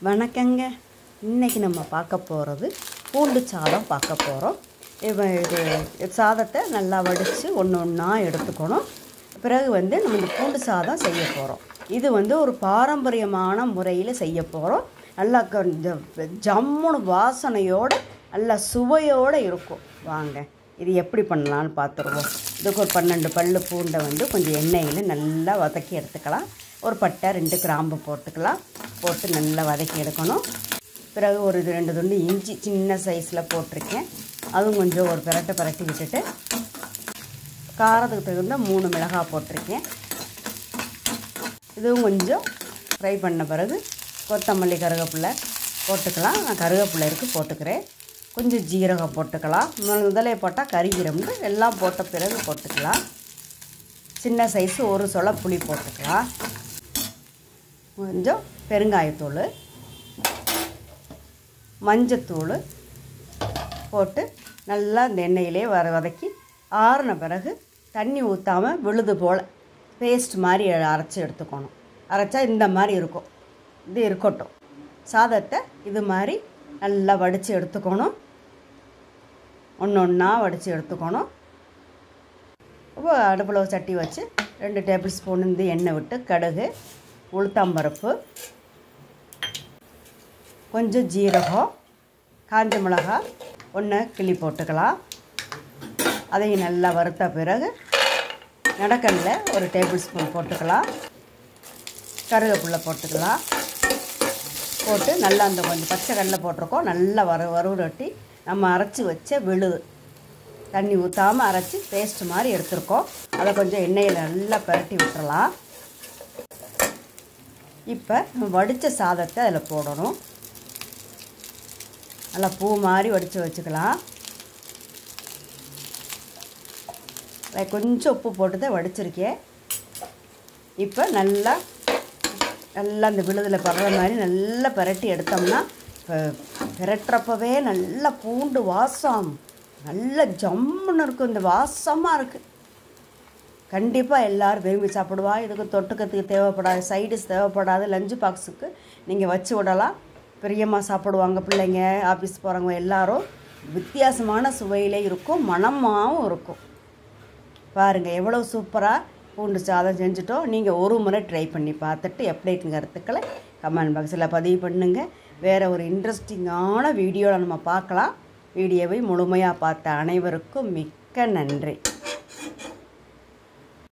வணக்கங்க. இன்றைக்கி நம்ம பார்க்க போகிறது பூண்டு சாதம் பார்க்க போகிறோம். இது சாதத்தை நல்லா வடித்து ஒன்று ஒன்றா எடுத்துக்கணும். பிறகு நம்ம இந்த பூண்டு சாதம் செய்ய போகிறோம். இது ஒரு பாரம்பரியமான முறையில் செய்ய போகிறோம். நல்லா ஜம்முன்னு வாசனையோடு நல்லா சுவையோடு இருக்கும். வாங்க இது எப்படி பண்ணலான்னு பார்த்துருவோம். இதுக்கு ஒரு 12 பல்லு பூண்டை கொஞ்சம் எண்ணெயில் நல்லா வதக்கி எடுத்துக்கலாம். ஒரு பட்டை 2 கிராம்பு போட்டுக்கலாம். போட்டு நல்லா வதக்கி எடுக்கணும். பிறகு ஒரு 2 துண்டு இஞ்சி சின்ன சைஸில் போட்டிருக்கேன். அதுவும் கொஞ்சம் ஒரு பிரட்டி விட்டுட்டு காரத்துக்கு தகுந்த 3 மிளகாய் போட்டிருக்கேன். இதுவும் கொஞ்சம் ஃப்ரை பண்ண பிறகு கொத்தமல்லி கருவேப்பிலை போட்டுக்கலாம். நான் கருவேப்பிலை இருக்குது போட்டுக்கிறேன். கொஞ்சம் ஜீரகம் போட்டுக்கலாம். முதலே போட்டால் கறிகிறோம்னு எல்லாம் போட்ட பிறகு போட்டுக்கலாம். சின்ன சைஸு ஒரு சொலை புளி போட்டுக்கலாம். கொஞ்சம் பெருங்காயத்தூள், மஞ்சத்தூள் போட்டு நல்லா இந்த எண்ணெயிலே வதக்கி ஆறின பிறகு தண்ணி ஊற்றாமல் விழுது போல் பேஸ்ட் மாதிரி அரைச்சி எடுத்துக்கணும். அரைச்சா இந்த மாதிரி இருக்கும். இது இருக்கட்டும். சாதத்தை இது மாதிரி நல்லா வடித்து எடுத்துக்கணும். ஒன்று ஒன்றா வடித்து எடுத்துக்கணும். இப்போ அடுப்பில் சட்டி வச்சு 2 டேபிள் ஸ்பூன் எண்ணெய் விட்டு கடுகு, உளுத்தம்பருப்பு, கொஞ்சம் ஜீரகம், காஞ்ச மிளகாய் 1 கிள்ளி போட்டுக்கலாம். அதையும் நல்லா வறுத்த பிறகு நடக்கல்ல ஒரு டேபிள் ஸ்பூன் போட்டுக்கலாம். கருவேப்பிலை போட்டுக்கலாம். போட்டு நல்லா அந்த கொஞ்சம் பச்சை கடலை போட்டிருக்கோம். நல்லா வறுவட்டி நம்ம அரைச்சி வச்ச விழுது தண்ணி ஊற்றாமல் அரைச்சி பேஸ்ட் மாதிரி எடுத்துருக்கோம். அதை கொஞ்சம் எண்ணெயில் நல்லா பரட்டி விட்டுறலாம். இப்போ வடித்த சாதத்தை அதில் போடணும். நல்லா பூ மாதிரி வடித்து வச்சுக்கலாம். கொஞ்சம் உப்பு போட்டு தான் வடிச்சிருக்கேன். இப்போ நல்லா அந்த விழுதில் படுற மாதிரி நல்லா பரட்டி எடுத்தோம்னா இப்போ பிரட்டுறப்பவே நல்லா பூண்டு வாசம் நல்ல ஜம்முன்னு இருக்கும். இந்த வாசமாக இருக்குது. கண்டிப்பாக எல்லோரும் விரும்பி சாப்பிடுவா. இதுக்கு தொட்டுக்கிறதுக்கு தேவைப்படாது, சைடிஸ் தேவைப்படாது. லஞ்சு பாக்ஸுக்கு நீங்கள் வச்சு விடலாம். பிரியமாக சாப்பிடுவாங்க பிள்ளைங்க, ஆஃபீஸ் போகிறவங்க எல்லோரும். வித்தியாசமான சுவையிலே இருக்கும், மணமாகவும் இருக்கும். பாருங்கள் எவ்வளோ சூப்பராக பூண்டு சாதம் செஞ்சுட்டோம். நீங்கள் ஒரு முறை ட்ரை பண்ணி பார்த்துட்டு எப்படி இருக்குங்கிறதுக்களை கமெண்ட் பாக்ஸில் பதிவு பண்ணுங்கள். வேறு ஒரு இன்ட்ரெஸ்டிங்கான வீடியோவில் நம்ம பார்க்கலாம். வீடியோவை முழுமையாக பார்த்த அனைவருக்கும் மிக்க நன்றி.